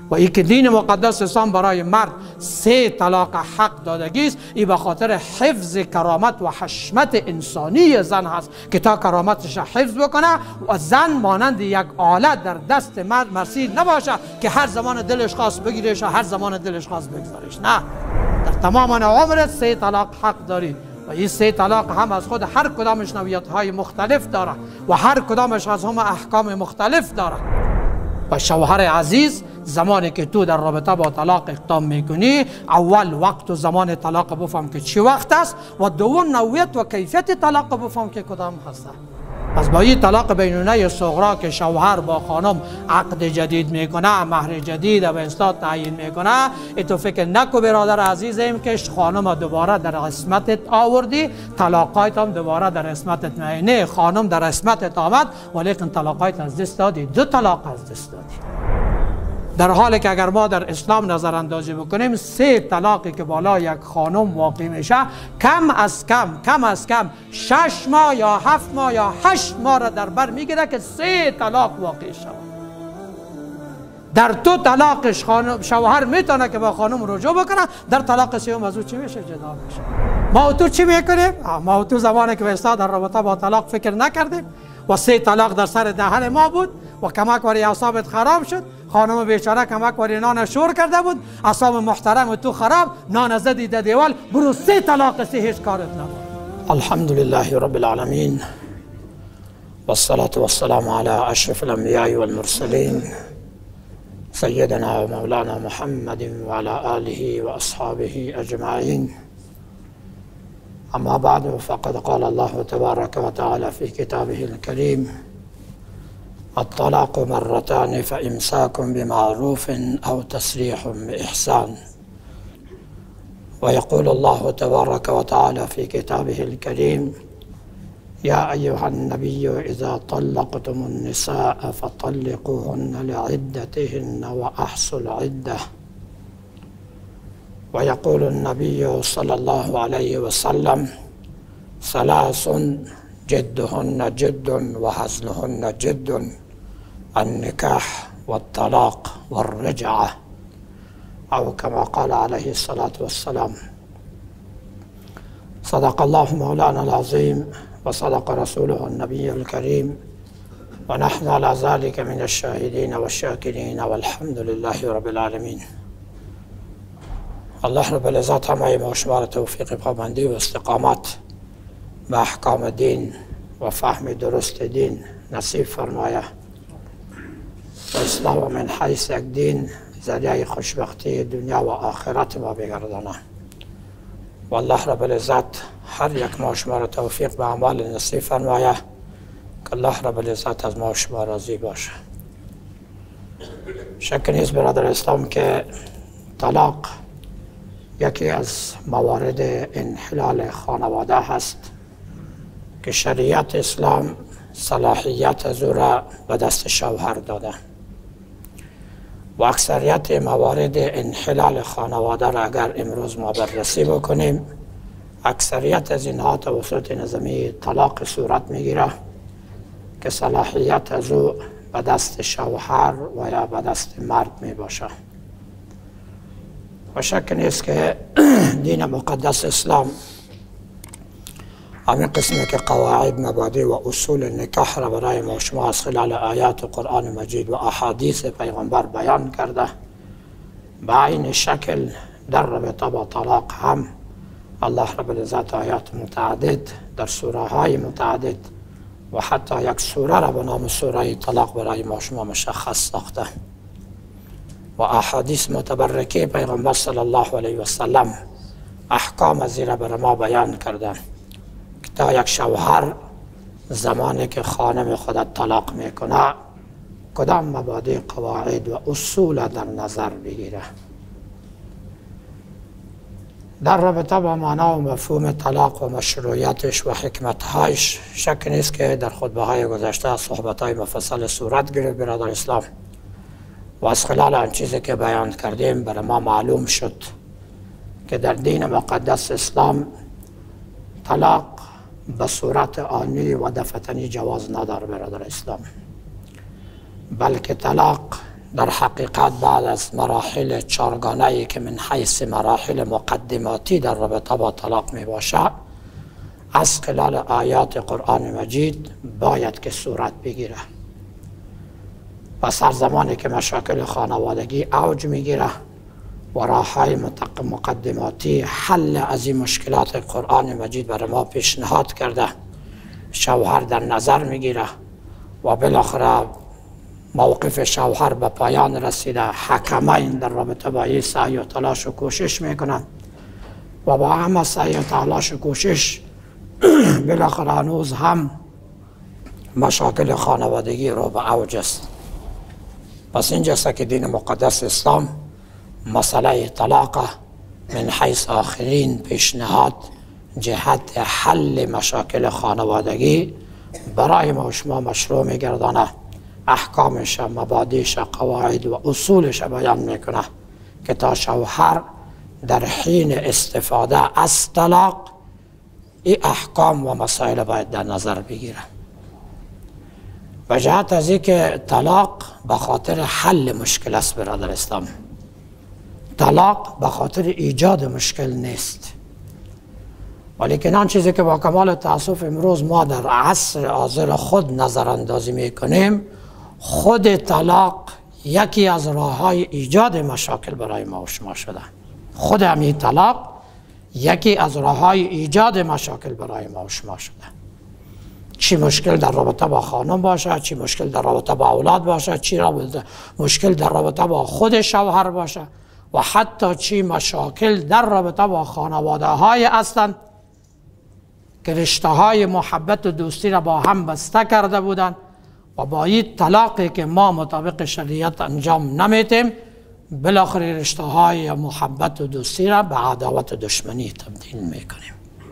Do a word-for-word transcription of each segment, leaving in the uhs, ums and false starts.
و این که دین مقدس اسلام برای مرد سه طلاق حق دادگی است، این به خاطر حفظ کرامت و حشمت انسانی زن هست که تا کرامتش حفظ بکنه و زن مانند یک آلت در دست مرد مرسید نباشه که هر زمان دلش خواست بگیرش و هر زمان دلش خواست بگذارش. نه، در تمام عمرت سه طلاق حق داری و این سه طلاق هم از خود هر کدامش نوعیت های مختلف داره و هر کدامش از هم احکام مختلف داره. و شوهر عزیز، زمانی که تو در رابطه با طلاق اقدام میکنی، اول وقت و زمان طلاق بفهم که چی وقت است و دوم نوعیت و کیفیت طلاق بفهم که کدام هست. پس با این طلاق بینونه صغرا که شوهر با خانم عقد جدید میکنه، مهر جدید و اصلاح تعیین میکنه، تو فکر نکو برادر عزیزم که خانم دوباره در قسمتت آوردی، طلاقایت هم دوباره در قسمتت نه. خانم در قسمتت آمد ولیکن طلاقایت از دست دادی، دو طلاق از دست دادی. در حالی که اگر ما در اسلام نظر اندازی بکنیم، سه طلاقی که بالا یک خانم واقع میشه، کم از کم کم از کم شش ماه یا هفت ماه یا هشت ماه را در بر میگیره که سه طلاق واقع شود. در تو طلاقش خانم شوهر میتونه که با خانم رجوع بکنه، در طلاق سوم از او چی میشه؟ جدا میشه. ما و تو چی میکنیم؟ ما و تو زمانی که واسه در رابطه با طلاق فکر نکردیم و سه طلاق در سر دهن ما بود و کمک وری اعصابت خراب شد، خانم بیچاره کمک وری نان شور کرده بود، اعصاب محترم تو خراب، نان زدی در دیوال، برو سه طلاق سه هیچ کارت نبود. الحمدلله رب العالمین والصلاة والسلام على اشرف الانبیاء والمرسلین سیدنا و مولانا محمد وعلى آله و اصحابه اجمعین. اما بعد، فقد قال الله تبارك وتعالى في كتابه الكريم: الطلاق مرتان فإمساك بمعروف أو تسريح بإحسان. ويقول الله تبارك وتعالى في كتابه الكريم: يا أيها النبي إذا طلقتم النساء فطلقوهن لعدتهن وأحصوا العدة. ويقول النبي صلى الله عليه وسلم: ثلاث جدهن جد وهزلهن جد: النكاح والطلاق والرجعة، أو كما قال عليه الصلاة والسلام. صدق الله مولانا العظيم وصدق رسوله النبي الكريم، ونحن على ذلك من الشاهدين والشاكرين، والحمد لله رب العالمين. الله رب العزت همه ما شما را توفیق پابندی و استقامت به احکام دین و فهم درست دین نصیب فرمایه و اسلام من حیث یک دین ذریعه خوشبختی دنیا و آخرت ما بگردانه. و الله رب العزت هر یک ما شما را توفیق به اعمال نصیب فرمایه که الله رب العزت از ما شما راضی باشه. شک نیست برادر اسلام که طلاق یکی از موارد انحلال خانواده هست که شریعت اسلام صلاحیت از او را به دست شوهر داده و اکثریت موارد انحلال خانواده را اگر امروز ما بررسی بکنیم، اکثریت از اینها توسط نظامی طلاق صورت میگیره که صلاحیت از او به دست شوهر و یا به دست مرد می باشه. و شک نیست که دین مقدس اسلام همین قسمی که قواعد، مبادی و اصول نکاح را برای ما شما از خلال آیات قرآن مجید و احادیث پیغمبر بیان کرده، به این شکل در رابطه با طلاق هم الله رب العزت آیات متعدد در سوره های متعدد و حتی یک سوره را به نام سوره طلاق برای ما شما مشخص ساخته و احادیث متبرکه پیغمبر صلی الله علیه و سلم احکام زیرا برای ما بیان کرده که تا یک شوهر زمانی که خانم خودت طلاق میکنه کدام مبادی، قواعد و اصول در نظر بگیره. در رابطه با معنا و مفهوم طلاق و مشروعیتش و حکمتهایش شک نیست که در خطبه های گذشته صحبت های مفصل صورت گرفت برادر اسلام و از خلال آن چیزی که بیان کردیم برای ما معلوم شد که در دین مقدس اسلام طلاق به صورت آنی و دفتنی جواز نداره برادر اسلام، بلکه طلاق در حقیقت بعد از مراحل چارگانه‌ای که من حیث مراحل مقدماتی در رابطه با طلاق می باشد، از خلال آیات قرآن مجید باید که صورت بگیره. پس هر زمانی که مشاکل خانوادگی اوج میگیره و راه‌های مقدماتی حل از این مشکلات قرآن مجید برای ما پیشنهاد کرده، شوهر در نظر میگیره و بالاخره موقف شوهر به پایان رسیده، حکمین در رابطه با این سعی و تلاش و کوشش میکنن و با همه سعی و تلاش و کوشش بالاخره هنوز هم مشاکل خانوادگی رو به اوج است. پس اینجاست که دین مقدس اسلام مسئله طلاق من حیث آخرین پیشنهاد جهت حل مشاکل خانوادگی برای ما و شما مشروع میگردانه، احکامش، مبادیش، قواعد و اصولش بیان میکنه که تا شوهر در حین استفاده از طلاق این احکام و مسائل باید در نظر بگیره. و جهت از این که طلاق به خاطر حل مشکل است برادر اسلام، طلاق به خاطر ایجاد مشکل نیست، ولیکن آن چیزی که با کمال تأسف امروز ما در عصر حاضر خود نظر اندازی میکنیم، خود طلاق یکی از راه‌های ایجاد مشاکل برای ما و شما شده. خود همین طلاق یکی از راه‌های ایجاد مشاکل برای ما و شما شده. چی مشکل در رابطه با خانم باشه، چی مشکل در رابطه با اولاد باشه، چی مشکل در رابطه با خود شوهر باشه و حتی چی مشاکل در رابطه با خانواده های هستند که رشته های محبت و دوستی را با هم بسته کرده بودند و با این طلاقی که ما مطابق شریعت انجام نمیتیم، بالاخره رشته های محبت و دوستی را به عداوت و دشمنی تبدیل میکنیم.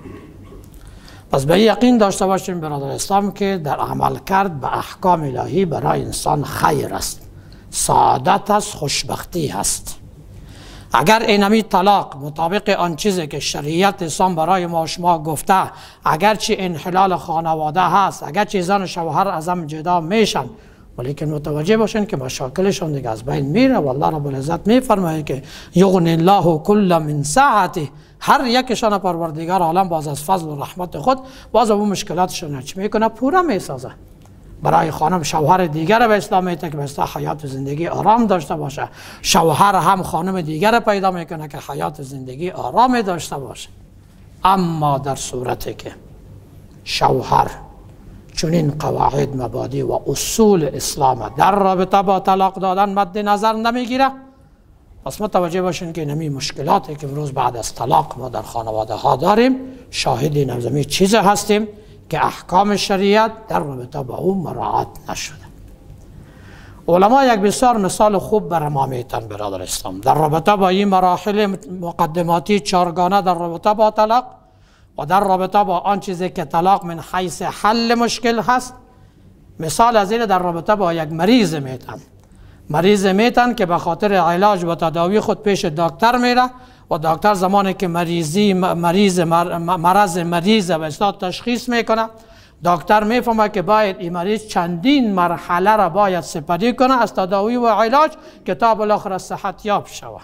پس به یقین داشته باشیم برادر اسلام که در عمل کرد به احکام الهی برای انسان خیر است، سعادت است، خوشبختی است. اگر اینمی طلاق مطابق آن چیزی که شریعت اسلام برای ما و شما گفته، اگرچه انحلال خانواده هست، اگرچه زن و شوهر از هم جدا میشن، ولیکن متوجه باشین که مشاکلشون دیگه از بین میره و الله رب العزت میفرماید که یغنی الله کل من سعته، هر یکشان پروردگار عالم باز از فضل و رحمت خود باز اون مشکلاتشون چی میکنه، پورا میسازه. برای خانم شوهر دیگر به اسلام میته که به اصلاح حیات و زندگی آرام داشته باشه، شوهر هم خانم دیگر پیدا میکنه که حیات و زندگی آرام داشته باشه. اما در صورتی که شوهر چنین قواعد، مبادی و اصول اسلام در رابطه با طلاق دادن مد نظر نمیگیره، پس متوجه باشین که نمی مشکلاتی که امروز بعد از طلاق ما در خانواده ها داریم، شاهد نظمی چیز هستیم که احکام شریعت در رابطه با اون مراعات نشده. علما یک بسیار مثال خوب برای ما میتن برادر اسلام در رابطه با این مراحل مقدماتی چارگانه در رابطه با طلاق و در رابطه با آن چیزی که طلاق من حیث حل مشکل هست. مثال از این در رابطه با یک مریض میتن مریض میتن که به خاطر علاج و تداوی خود پیش دکتر میره و دکتر زمانی که مریضی مریض مرض مریض به اصطلاح تشخیص میکنه، دکتر میفهمه که باید این مریض چندین مرحله را باید سپری کنه از تداوی و علاج که تا بالاخره صحت یاب شود.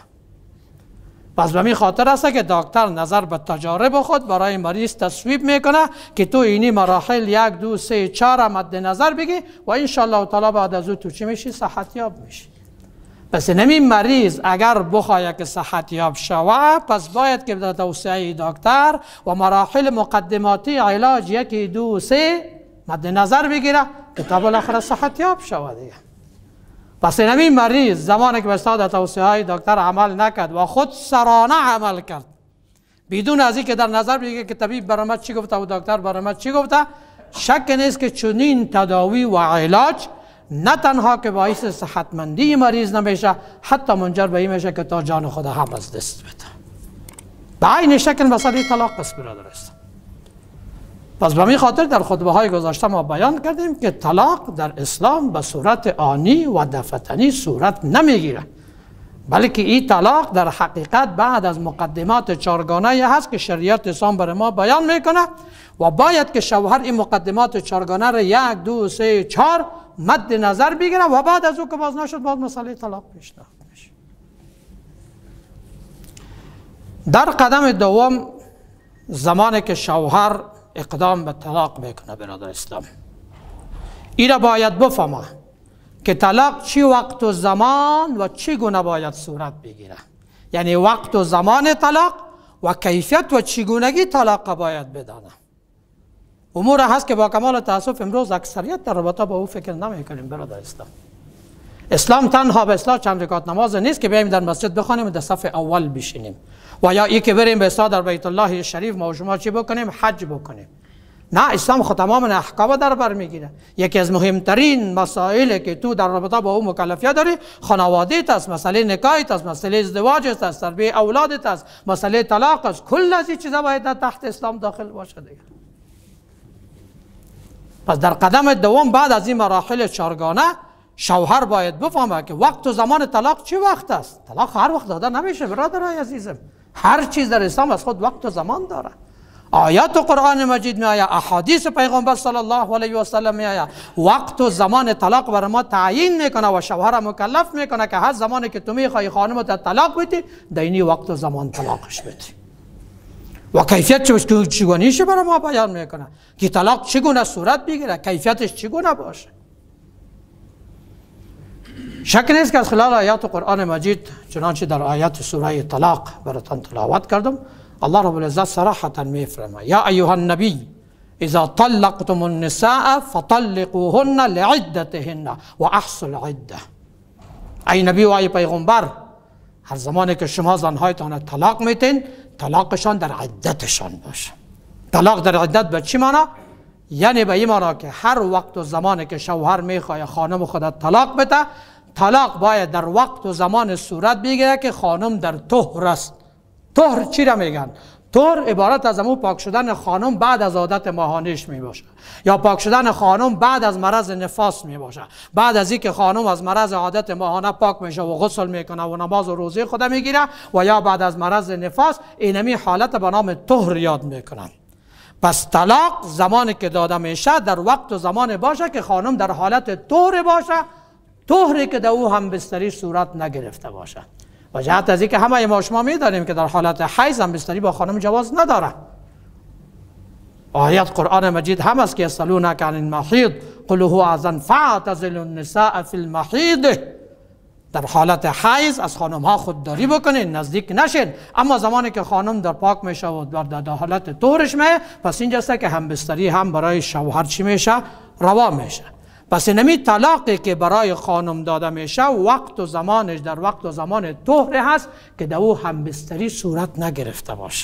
پس به می خاطر است که دکتر نظر به تجارب خود برای مریض تصویب میکنه که تو اینی مراحل یک دو سه چهار مد نظر بگی و انشالله تعالی بعد از او تو چی میشی؟ صحت یاب میشی. پس نمی مریض اگر بخواهد که صحت یاب شود، پس باید که در توصیه دکتر و مراحل مقدماتی علاج یکی دو سه مد نظر بگیره که تا بالاخره صحت یاب شود دیگه. پس نمی مریض زمانی که به در توصیه های دکتر عمل نکرد و خود سرانه عمل کرد بدون از اینکه در نظر بگیره که طبیب برای چی گفته و دکتر برای چی گفته، شک نیست که چنین تداوی و علاج نه تنها که باعث صحتمندی مریض نمیشه، حتی منجر به این میشه که تا جان خود هم از دست بده. به عین شکل مسئله طلاق است برادر است. پس به این خاطر در خطبه های گذشته ما بیان کردیم که طلاق در اسلام به صورت آنی و دفتنی صورت نمیگیره، بلکه این طلاق در حقیقت بعد از مقدمات چارگانه هست که شریعت اسلام برای ما بیان میکنه و باید که شوهر این مقدمات چارگانه را یک دو سه چهار مد نظر بگیره و بعد از او که باز نشد باز مسئله طلاق پیشنهاد میشه. در قدم دوم زمانی که شوهر اقدام به طلاق میکنه برادر اسلام، این را باید بفهمه که طلاق چی وقت و زمان و چی گونه باید صورت بگیره. یعنی وقت و زمان طلاق و کیفیت و چگونگی طلاق باید بدانه. امور هست که با کمال تاسف امروز اکثریت در رابطه با او فکر نمی کنیم برادر اسلام. اسلام تنها به اصلاح چند رکعت نماز نیست که بیاییم در مسجد بخوانیم و در صف اول بشینیم، و یا ای که بریم به اصلاح در بیت الله شریف ما و شما چی بکنیم؟ حج بکنیم. نه، اسلام خود تمام احکام در بر میگیره. یکی از مهمترین مسائلی که تو در رابطه با او مکلفیت داری خانوادیت است، مسئله نکاحیت است، مسئله ازدواج است، تربیت اولادت است، مسئله طلاق است. کل از این چیزا باید در تحت اسلام داخل باشه دیگه. پس در قدم دوم بعد از این مراحل چارگانه شوهر باید بفهمه که وقت و زمان طلاق چی وقت است. طلاق هر وقت داده نمیشه برادرای عزیزم. هر چیز در اسلام از خود وقت و زمان داره. آیات قرآن مجید می آید، احادیث پیغمبر صلی الله علیه و سلم می آید، وقت و زمان طلاق بر ما تعیین میکنه و شوهر مکلف میکنه که هر زمانی که تو میخوای خانمت طلاق بدی در اینی وقت و زمان طلاقش بدی. و کیفیت چگونیش برای ما بیان میکنه که طلاق چگونه صورت بگیره، کیفیتش چگونه باشه. شک نیست که از خلال آیات قرآن مجید چنانچه در آیات سوره طلاق براتون تلاوت کردم، الله رب العزت صراحتا میفرماید یا ایها النبی اذا طلقتم النساء فطلقوهن لعدتهن و احصوا العده. ای نبی و ای پیغمبر، هر زمانی که شما زنهایتان طلاق میتین طلاقشان در عدتشان باشه. طلاق در عدت به چی معنی؟ یعنی به این معنی که هر وقت و زمانی که شوهر میخواد خانم خودت طلاق بده، طلاق باید در وقت و زمان صورت بگیره که خانم در طهر است. طهر چی را میگن؟ طهر عبارت از امو پاک شدن خانم بعد از عادت ماهانیش می باشه، یا پاک شدن خانم بعد از مرض نفاس می باشه. بعد از اینکه خانم از مرض عادت ماهانه پاک میشه و غسل میکنه و نماز و روزه خود میگیره، و یا بعد از مرض نفاس، اینمی حالت به نام طهر یاد میکنن. پس طلاق زمانی که داده میشه در وقت و زمان باشه که خانم در حالت طهر باشه، طهری که در او هم بستری صورت نگرفته باشه. و جهت از اینکه همه ما شما میدانیم که در حالت حیض هم بستری با خانم جواز نداره. آیات قرآن مجید هم است که یسألونک عن المحیض قل هو اذن فاعتزلوا النساء فی المحیض. در حالت حیض از خانم ها خودداری بکنین، نزدیک نشین. اما زمانی که خانم در پاک میشه و در حالت طهرش میه، پس اینجاست که هم بستری هم برای شوهر چی میشه؟ روا میشه. پس نمی طلاقی که برای خانم داده میشه وقت و زمانش در وقت و زمان طهر هست که در او همبستری صورت نگرفته باشه.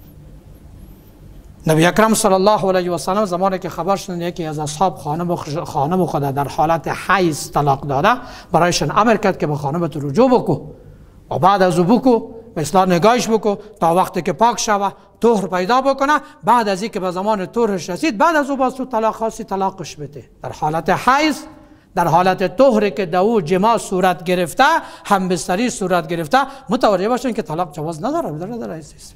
نبی اکرم صلی الله علیه و سلم زمانی که خبر شدن یکی از اصحاب خانم خانم خود در حالت حیض طلاق داده، برایشان امر کرد که به خانمت رجوع بکو و بعد از او بکو مثلا نگاهش بکو تا وقتی که پاک شوه طهر پیدا بکنه. بعد از اینکه به زمان طهرش رسید، بعد از او باز تو طلاق خاصی طلاقش بده. در حالت حیض، در حالت طهری که در او جماع صورت گرفته، همبستری صورت گرفته، متوجه باشین که طلاق جواز نداره. بداره عزیز،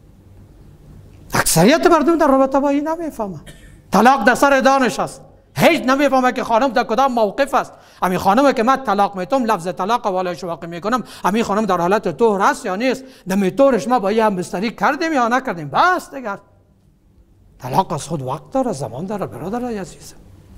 اکثریت مردم در رابطه با این نمیفهمه. طلاق در سر دانش است، هیچ نمیفهمه که خانم در کدام موقف است. امی خانم که من طلاق میتم، لفظ طلاق والایش واقع میکنم، امی خانم در حالت طهر است یا نیست، نمی طهرش ما با یه هم بستری کردیم یا نکردیم، بس دیگر. طلاق از خود وقت داره، زمان داره برادر عزیز.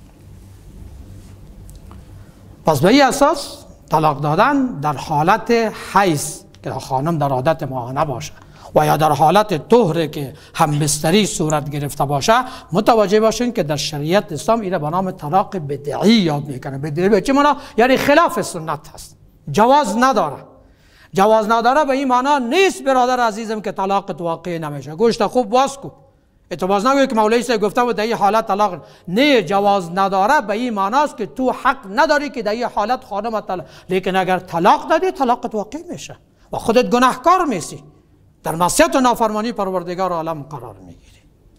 پس به این اساس طلاق دادن در حالت حیض که خانم در عادت ماهانه باشه و یا در حالت طهر که همبستری صورت گرفته باشه، متوجه باشین که در شریعت اسلام این به نام طلاق بدعی یاد میکنه. بدعی به چه معنا؟ یعنی خلاف سنت هست، جواز نداره. جواز نداره به این معنا نیست برادر عزیزم که طلاق واقع نمیشه. گوشت خوب باز کو، اتباز نگوی که مولوی صاحب گفته بود در این حالت طلاق نه، جواز نداره به این معناست که تو حق نداری که در این حالت خانم طلاق، لیکن اگر طلاق دادی طلاق واقع میشه و خودت گناهکار میشی، در معصیت و نافرمانی پروردگار عالم قرار میگیری.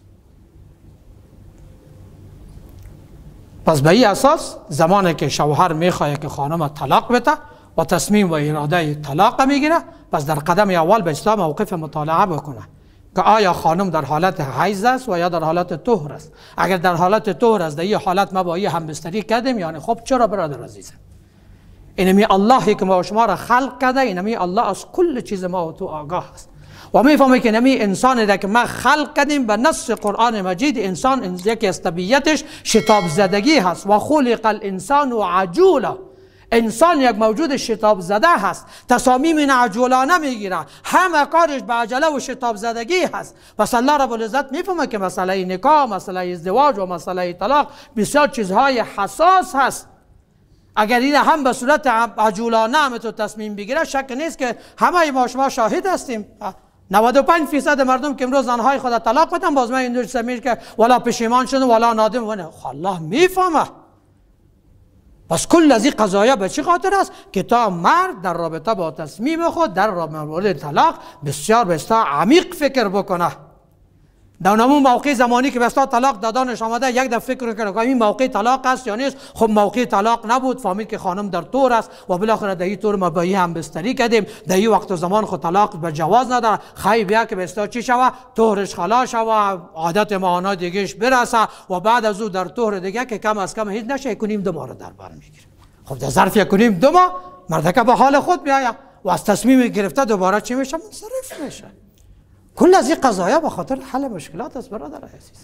پس به این اساس زمانی که شوهر میخواد که خانم طلاق بده و تصمیم و اراده طلاق میگیره، پس در قدم اول به اسلام موقف مطالعه بکنه که آیا خانم در حالت حیض است و یا در حالت طهر است. اگر در حالت طهر است در این حالت ما با این همبستری کردیم، یعنی خب چرا برادر عزیزم؟ اینمی اللهی که ما و شما را خلق کرده، اینمی الله از کل چیز ما و تو آگاه است و میفهمه که اینمی انسانی را که ما خلق کردیم به نص قرآن مجید. انسان یکی از طبیعتش شتاب زدگی هست و خلق الانسان عجولا. انسان یک موجود شتاب زده هست، تصامیم عجولانه میگیره، همه کارش به عجله و شتاب زدگی هست. پس الله رب العزت میفهمه که مسئله نکاح، مسئله ازدواج و مسئله طلاق بسیار چیزهای حساس هست. اگر این هم به صورت عجولانه هم تو تصمیم بگیره، شک نیست که همه ما شما شاهد هستیم. نود و پنج فیصد مردم که امروز زنهای خود طلاق بدن، باز من این سمیر که ولا پشیمان شدن ولا نادم و نه. الله میفهمه. پس کل از این قضایا به چی خاطر است؟ که تا مرد در رابطه با تصمیم خود در مورد طلاق بسیار بسیار عمیق فکر بکنه. در نمون موقع زمانی که بسیار طلاق دادانش آمده، یک دفعه فکر کنه که این موقع طلاق است یا نیست. خب موقع طلاق نبود، فهمید که خانم در طور است و بالاخره در این طور ما با این هم بستری کردیم. در این وقت و زمان خود طلاق به جواز نداره. خیلی بیا که بسیار چی شوه؟ طهرش خلاص شوه، عادت ماهانه دیگهش برسه و بعد از او در طهر دیگه که کم از کم هیچ نشه، کنیم دو ماه در بر میگیره. خب در ظرف کنیم دو ماه مردکه به حال خود بیاید و از تصمیم گرفته دوباره چی میشه؟ منصرف میشه. کل از این قضایا به خاطر حل مشکلات است برادر عزیز.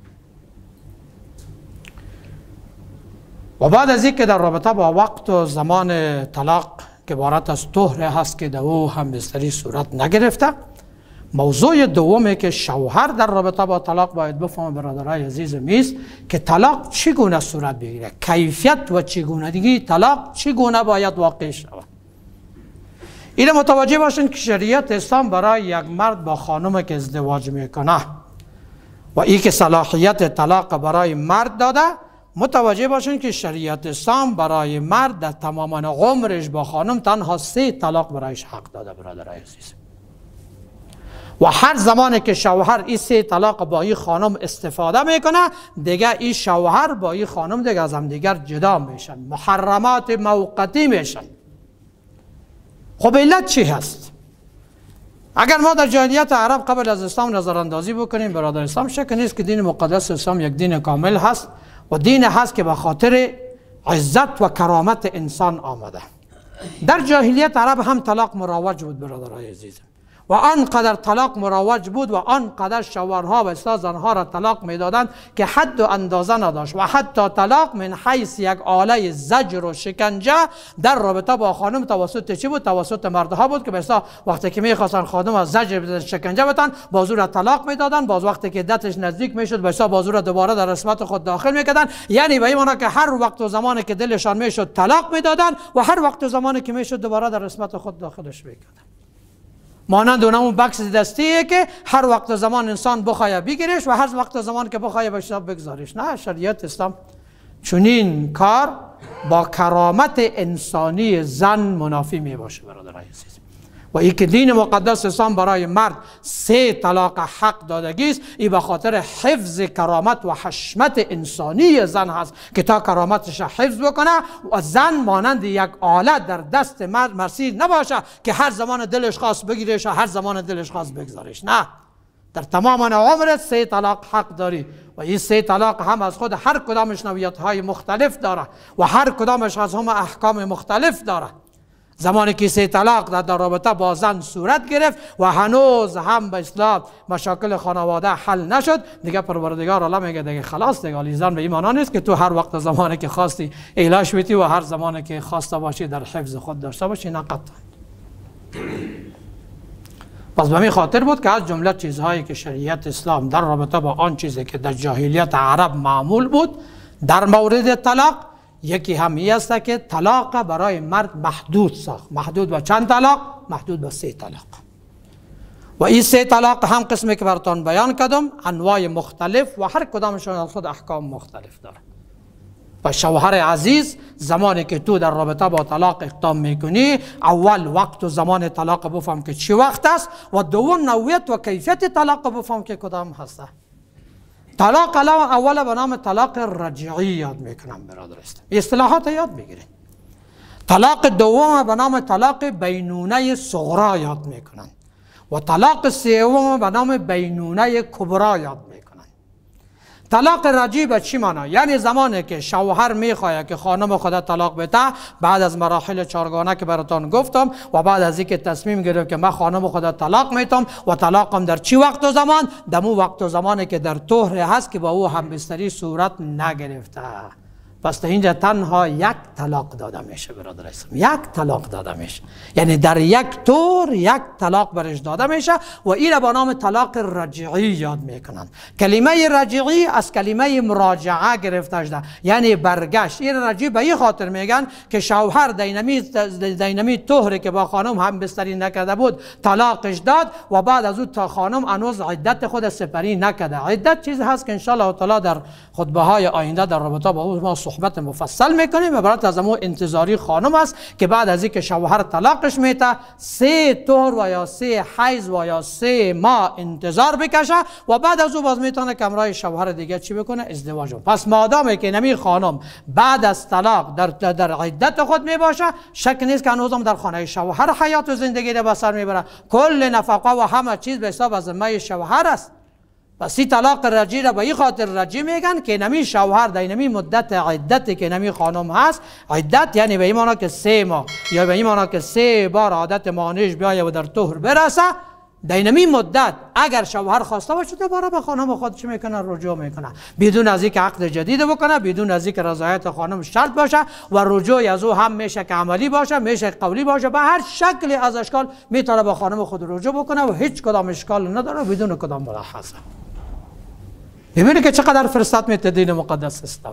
و بعد از این که در رابطه با وقت و زمان طلاق که عبارت از طهر هست که در او همبستری صورت نگرفته، موضوع دومی که شوهر در رابطه با طلاق باید بفهمه برادرای عزیز میست که طلاق چگونه صورت بگیره، کیفیت و چگونگی طلاق چگونه باید واقع شود. این متوجه باشین که شریعت اسلام برای یک مرد با خانم که ازدواج میکنه و این که صلاحیت طلاق برای مرد داده، متوجه باشین که شریعت اسلام برای مرد در تمام عمرش با خانم تنها سه طلاق برایش حق داده برادرای عزیز. و هر زمانی که شوهر این سه طلاق با این خانم استفاده میکنه، دیگه این شوهر با این خانم دیگه از هم دیگر جدا میشن، محرمات موقتی میشن. خب علت چی هست؟ اگر ما در جاهلیت عرب قبل از اسلام نظر اندازی بکنیم برادر اسلام، شک نیست که دین مقدس اسلام یک دین کامل هست و دین هست که به خاطر عزت و کرامت انسان آمده. در جاهلیت عرب هم طلاق مروج بود برادرای عزیزم و آنقدر طلاق مروج بود و آنقدر شوهرها و اصلا زنها را طلاق میدادند که حد و اندازه نداشت و حتی طلاق من حیث یک آله زجر و شکنجه در رابطه با خانم توسط چی بود؟ توسط مردها بود که مثلا وقتی که میخواستن خانم از زجر شکنجه بدن، بازو را طلاق میدادن، باز وقتی که دتش نزدیک میشد مثلا بازو را دوباره در رسمت خود داخل میکردن. یعنی به این معنی که هر وقت و زمانی که دلشان میشد طلاق میدادن و هر وقت و زمانی که میشد دوباره در رسمت خود داخلش میکردن. مانند اون بکس دستیه که هر وقت زمان انسان بخواه بگیرش و هر وقت زمان که بخواه به شب بگذارش. نه، شریعت اسلام چنین کار با کرامت انسانی زن منافی می باشه برادرای عزیز. و این که دین مقدس اسلام برای مرد سه طلاق حق دادگی است، این به خاطر حفظ کرامت و حشمت انسانی زن هست که تا کرامتش حفظ بکنه و زن مانند یک آله در دست مرد مرسید نباشه که هر زمان دلش خواست بگیرش و هر زمان دلش خواست بگذارش. نه، در تمام عمرت سه طلاق حق داری و این سه طلاق هم از خود هر کدامش نوعیت های مختلف داره و هر کدامش از هم احکام مختلف داره. زمانی که سه طلاق در, در رابطه با زن صورت گرفت و هنوز هم به اصلاح مشاکل خانواده حل نشد، دیگه پروردگار الله میگه دیگه خلاص دیگه علی زن به این معنی نیست که تو هر وقت زمانی که خواستی علاج بیتی و هر زمانی که خواسته باشی در حفظ خود داشته باشی. نه قطعا. پس به این خاطر بود که از جمله چیزهایی که شریعت اسلام در رابطه با آن چیزی که در جاهلیت عرب معمول بود در مورد طلاق، یکی همی است که طلاق برای مرد محدود ساخت. محدود به چند طلاق؟ محدود به سه طلاق. و این سه طلاق هم قسمی که براتون بیان کردم انواع مختلف و هر کدامشون از خود احکام مختلف داره. و شوهر عزیز، زمانی که تو در رابطه با طلاق اقدام میکنی، اول وقت و زمان طلاق بفهم که چی وقت است و دوم نوعیت و کیفیت طلاق بفهم که کدام هسته. طلاق اول به نام طلاق رجعی یاد میکنم برادر است. اصطلاحات یاد میگیرین. طلاق دوم به نام طلاق بینونه صغرا یاد میکنن و طلاق سوم به نام بینونه کبرا یاد میکنن. طلاق رجعی به چی معنا؟ یعنی زمانی که شوهر میخواهد که خانم خود طلاق بده، بعد از مراحل چارگانه که براتون گفتم و بعد از اینکه تصمیم گرفت که من خانم خود طلاق میتم و طلاقم در چی وقت و زمان؟ در مو وقت و زمانی که در طهر هست که با او همبستری صورت نگرفته. پس اینجا تنها یک طلاق داده میشه برادر اسلام، یک طلاق داده میشه، یعنی در یک طور یک طلاق برش داده میشه و این را با نام طلاق رجعی یاد میکنن. کلمه رجعی از کلمه مراجعه گرفته شده، یعنی برگشت. این رجعی به این خاطر میگن که شوهر دینمی دینمی طهری که با خانم هم بستری نکرده بود طلاقش داد و بعد از او تا خانم هنوز عدت خود سپری نکرده. عدت چیز هست که ان شاء الله تعالی در خطبه های آینده در رابطه با او ما صحبت مفصل میکنیم و برات از امو انتظاری خانم است که بعد از اینکه شوهر طلاقش میته سه طهر و یا سه حیض و یا سه ماه انتظار بکشه و بعد از او باز میتونه که همراه شوهر دیگه چی بکنه؟ ازدواج. پس مادامی که نمی خانم بعد از طلاق در در عدت خود میباشه، شک نیست که هنوزم در خانه شوهر حیات و زندگی را به سر میبره. کل نفقه و همه چیز به حساب از ذمه شوهر است. پس این طلاق رجعی را به این خاطر رجعی میگن که نمی شوهر در نمی مدت عدتی که نمی خانم هست، عدت یعنی به این معنی که سه ماه یا به این معنی که سه بار عادت مانیش بیایه و در طهر برسه، در نمی مدت اگر شوهر خواسته باشه دوباره به خانم خود چی میکنه؟ رجوع میکنه، بدون از اینکه عقد جدید بکنه، بدون از اینکه رضایت خانم شرط باشه و رجوع از او هم میشه که عملی باشه، میشه قولی باشه، به هر شکلی از اشکال میتونه به خانم خود رجوع بکنه و هیچ کدام اشکال نداره بدون کدام ملاحظه. ببینید که چقدر فرصت میده دین مقدس اسلام.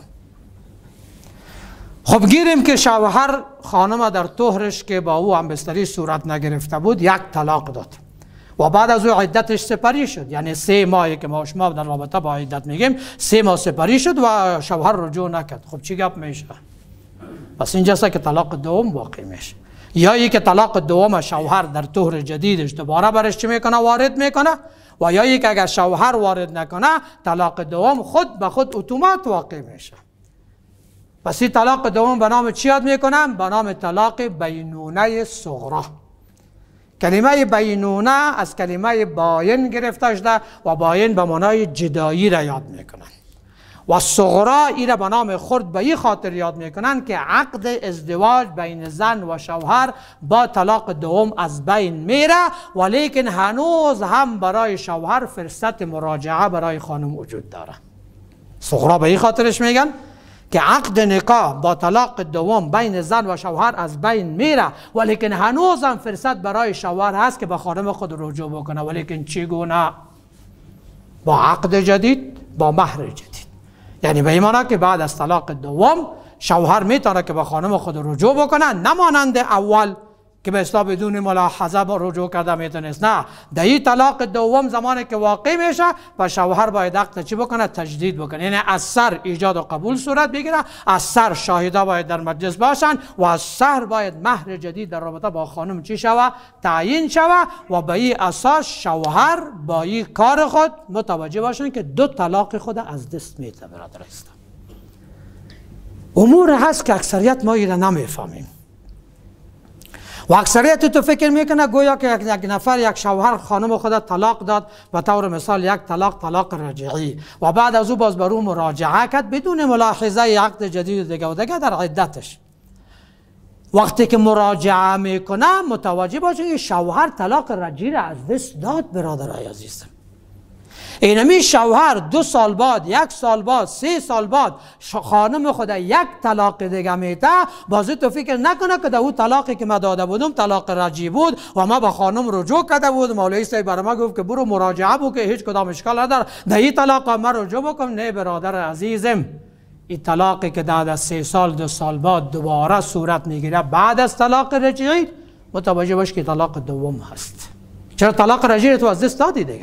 خب گیریم که شوهر خانم در طهرش که با او همبستری صورت نگرفته بود یک طلاق داد و بعد از او عدتش سپری شد، یعنی سه ماهی که ما شما در رابطه با عدت میگیم سه ماه سپری شد و شوهر رجوع نکرد. خب چی گپ میشه؟ پس اینجاست که طلاق دوم واقع میشه. یا ای که طلاق دوم شوهر در طهر جدیدش دوباره برش چی میکنه؟ وارد میکنه، و یا ای که اگر شوهر وارد نکنه طلاق دوم خود به خود اتومات واقع میشه. پس این طلاق دوم به نام چی یاد میکنم؟ به نام طلاق بینونه صغرا. کلمه بینونه از کلمه باین گرفته شده و باین به معنای جدایی را یاد میکنن و صغرا این را به نام خرد به این خاطر یاد میکنن که عقد ازدواج بین زن و شوهر با طلاق دوم از بین میره، ولیکن هنوز هم برای شوهر فرصت مراجعه برای خانم وجود داره. صغرا به این خاطرش میگن که عقد نکاح با طلاق دوم بین زن و شوهر از بین میره، ولیکن هنوز هم فرصت برای شوهر هست که به خانم خود رجوع بکنه. ولیکن چگونه؟ با عقد جدید، با مهر جدید. یعنی به این معنی که بعد از طلاق دوم شوهر میتونه که به خانم خود رجوع بکنه، نمانند اول که به اصطلاح بدون ملاحظه با رجوع کرده میتونست. نه، در این طلاق دوم زمانی که واقع میشه و شوهر باید عقد چی بکنه؟ تجدید بکنه. یعنی از سر ایجاد و قبول صورت بگیره، از سر شاهدا باید در مجلس باشن و از سر باید مهر جدید در رابطه با خانم چی شوه؟ تعیین شوه و به این اساس شوهر با این کار خود متوجه باشن که دو طلاق خود از دست میده. برادر اسلام امور هست که اکثریت ما اینا نمیفهمیم و اکثریت تو فکر میکنه گویا که یک نفر یک شوهر خانم خود طلاق داد و طور مثال یک طلاق طلاق رجعی و بعد از او باز بر او مراجعه کرد بدون ملاحظه عقد جدید دیگه و دیگه در عدتش. وقتی که مراجعه میکنه متوجه باشه که شوهر طلاق رجعی را از دست داد. برادرای عزیزم، اینمی شوهر دو سال بعد، یک سال بعد، سه سال بعد خانم خود یک طلاق دیگه میده، بازی تو فکر نکنه که در اون طلاقی که من داده بودم طلاق رجعی بود و ما با خانم رجوع کرده بود، مولوی صاحب برای ما گفت که برو مراجعه بکن هیچ کدام اشکال نداره، در این طلاق من رجوع بکنم. نه برادر عزیزم، این طلاقی که بعد از سه سال دو سال بعد دوباره صورت میگیره بعد از طلاق رجعی، متوجه باش که طلاق دوم هست. چرا طلاق رجعی تو از دست دادی دیگه؟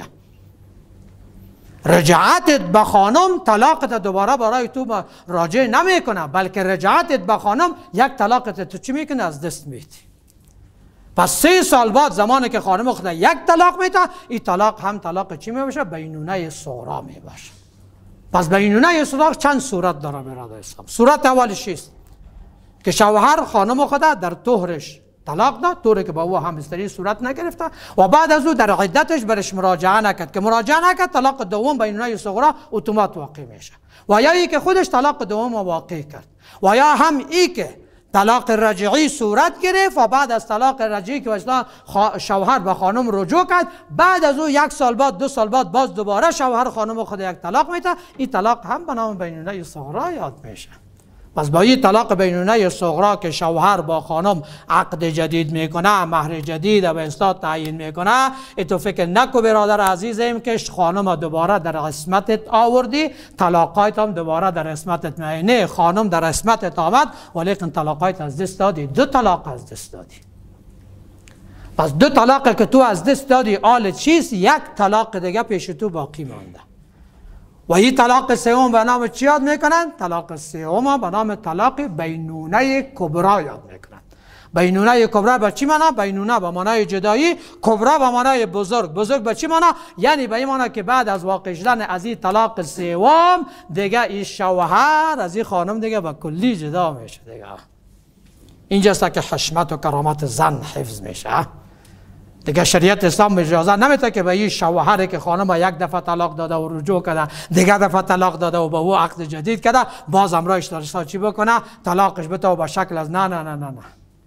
رجعتت به خانم طلاقت دوباره برای تو راجع نمیکنه، بلکه رجعتت به خانم یک طلاقت تو چی میکنه؟ از دست میدی. پس سه سال بعد زمانی که خانم خود یک طلاق میده، این طلاق هم طلاق چی میباشه؟ بینونه صغرا میباشه. پس بینونه صغرا چند صورت داره برادر اسلام. صورت اولش است که شوهر خانم خود در طهرش طلاق داد، طوری که با او همبستری صورت نگرفته و بعد از او در عدتش برش مراجعه نکرد که مراجعه نکرد، طلاق دوم بینونه صغرا اتومات واقع میشه. و یا ای که خودش طلاق دوم واقع کرد و یا هم ای که طلاق رجعی صورت گرفت و بعد از طلاق رجعی که اصلا شوهر به خانم رجوع کرد، بعد از او یک سال بعد دو سال بعد باز دوباره شوهر خانم خود یک طلاق میده، این طلاق هم به نام بینونه صغرا یاد میشه. پس با این طلاق بینونه صغرا که شوهر با خانم عقد جدید میکنه، مهر جدید به اصلاح تعیین میکنه، تو فکر نکو برادر عزیزم که خانم دوباره در قسمتت آوردی، طلاقایت هم دوباره در قسمتت نه، خانم در قسمتت آمد ولیکن طلاقایت از دست دادی، دو طلاق از دست دادی. پس دو طلاق که تو از دست دادی آل چیست؟ یک طلاق دیگه پیش تو باقی مانده. و این طلاق سوم به نام چی یاد میکنن؟ طلاق سوم به نام طلاق بینونه کبرا یاد میکنن. بینونه کبرا به چی معنا؟ بینونه به معنای جدایی، کبرا به معنای بزرگ. بزرگ به چی معنا؟ یعنی به این معنا که بعد از واقع شدن از این طلاق سوم دیگه این شوهر از این خانم دیگه به کلی جدا میشه دیگه. اینجاست که حشمت و کرامت زن حفظ میشه. دیگه شریعت اسلام اجازه نمیده که به این شوهری که خانم یک دفعه طلاق داده و رجوع کرده، دیگه دفعه طلاق داده و به او عقد جدید کرده، باز امرایش دارستا چی بکنه؟ طلاقش بده و به شکل از نه نه نه نه نه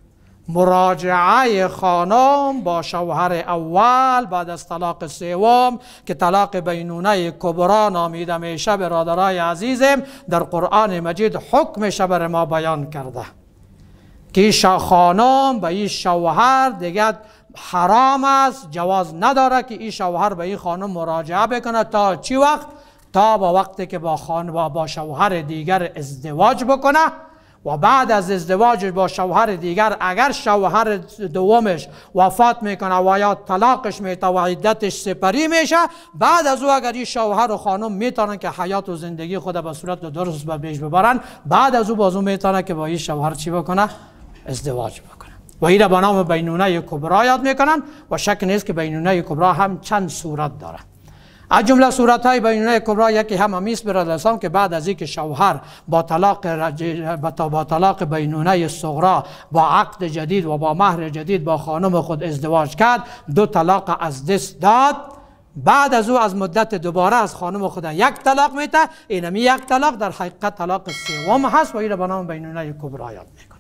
مراجعه خانم با شوهر اول بعد از طلاق سوم که طلاق بینونه کبرا نامیده میشه، برادرای عزیزم در قرآن مجید حکمش بر ما بیان کرده که خانم به این شوهر دیگه حرام است، جواز نداره که این شوهر به این خانم مراجعه بکنه. تا چی وقت؟ تا با وقتی که با خانم با, با شوهر دیگر ازدواج بکنه و بعد از ازدواج با شوهر دیگر اگر شوهر دومش وفات میکنه و یا طلاقش میته و عدتش سپری میشه، بعد از او اگر این شوهر و خانم میتونن که حیات و زندگی خود به صورت درست به پیش ببرن، بعد از او بازو میتونه که با این شوهر چی بکنه؟ ازدواج بکنه. و این را به نام بینونه کبرا یاد میکنن و شک نیست که بینونه کبرا هم چند صورت داره. از جمله صورت های بینونه کبرا یکی هم همیست برادران که بعد از اینکه شوهر با طلاق با طلاق بینونه صغرا با عقد جدید و با مهر جدید با خانم خود ازدواج کرد، دو طلاق از دست داد، بعد از او از مدت دوباره از خانم خود یک طلاق میته، اینمی یک طلاق در حقیقت طلاق سوم هست و این را به نام بینونه کبرا یاد میکنن.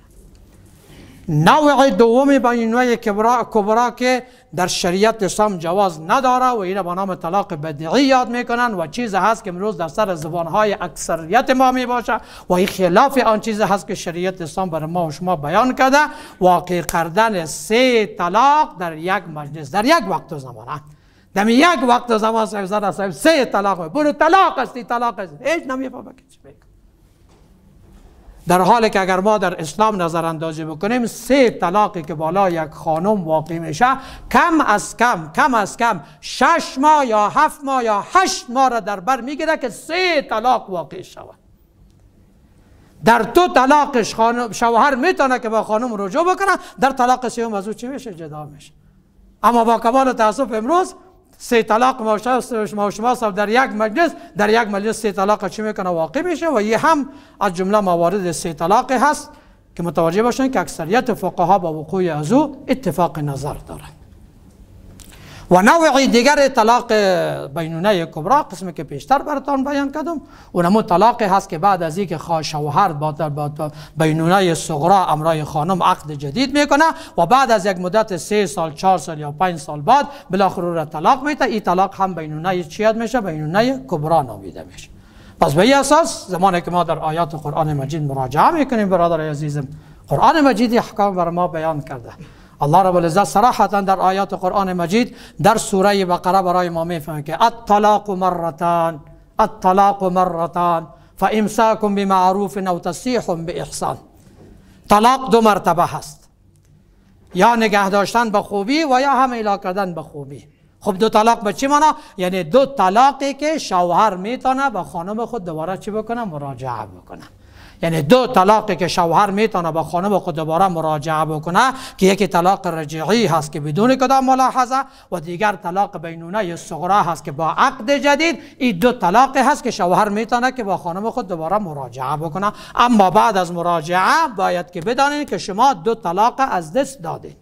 نوع دوم بینونه کبرا که در شریعت اسلام جواز نداره و این با نام طلاق بدعی یاد میکنن و چیز هست که امروز در سر زبانهای اکثریت ما می باشه و این خلاف آن چیز هست که شریعت اسلام برای ما و شما بیان کرده، واقع کردن سه طلاق در یک مجلس در یک وقت و زمان. در یک وقت و زمان صاحب صاحب سه طلاق برو طلاق استی طلاق استی هیچ نمیفهمه که چی بگه. در حالی که اگر ما در اسلام نظر اندازی بکنیم سه طلاقی که بالا یک خانم واقع میشه کم از کم کم از کم شش ماه یا هفت ماه یا هشت ماه را در بر میگیره که سه طلاق واقع شود. در دو طلاقش خانم شوهر میتونه که با خانم رجوع بکنه، در طلاق سوم از او چی میشه؟ جدا میشه. اما با کمال تاسف امروز سه طلاق ما شما صاحب در یک مجلس در یک مجلس سه طلاق چی میکنه؟ واقع میشه. و یه هم از جمله موارد سه طلاق هست که متوجه باشین که اکثریت فقها با وقوع از او اتفاق نظر دارند. و نوع دیگر طلاق بینونه کبرا قسمی که پیشتر براتون بیان کردم، اونمون طلاقی هست که بعد از اینکه شوهر با بینونه صغرا امرای خانم عقد جدید میکنه و بعد از یک مدت سه سال چهار سال یا پنج سال بعد بالاخره را طلاق میده، این طلاق هم بینونه چی یاد میشه؟ بینونه کبرا نامیده میشه. پس به این اساس زمانی که ما در آیات قرآن مجید مراجعه میکنیم برادر عزیزم، قرآن مجید احکام بر ما بیان کرده. الله رب العزت صراحتا در آیات قرآن مجید در سوره بقره برای ما میفهمه که الطلاق مرتان الطلاق مرتان فامساک بمعروف او تسریح باحسان. طلاق دو مرتبه هست، یا نگه داشتن به خوبی و یا هم الا کردن به خوبی. خب دو طلاق به چی معنا؟ یعنی دو طلاقی که شوهر میتونه با خانم خود دوباره چی بکنه؟ مراجعه بکنه. یعنی دو طلاقی که شوهر میتونه با خانم خود دوباره مراجعه بکنه که یکی طلاق رجعی هست که بدون کدام ملاحظه و دیگر طلاق بینونه صغرا هست که با عقد جدید. این دو طلاقی هست که شوهر میتونه که با خانم خود دوباره مراجعه بکنه. اما بعد از مراجعه باید که بدانید که شما دو طلاق از دست دادید.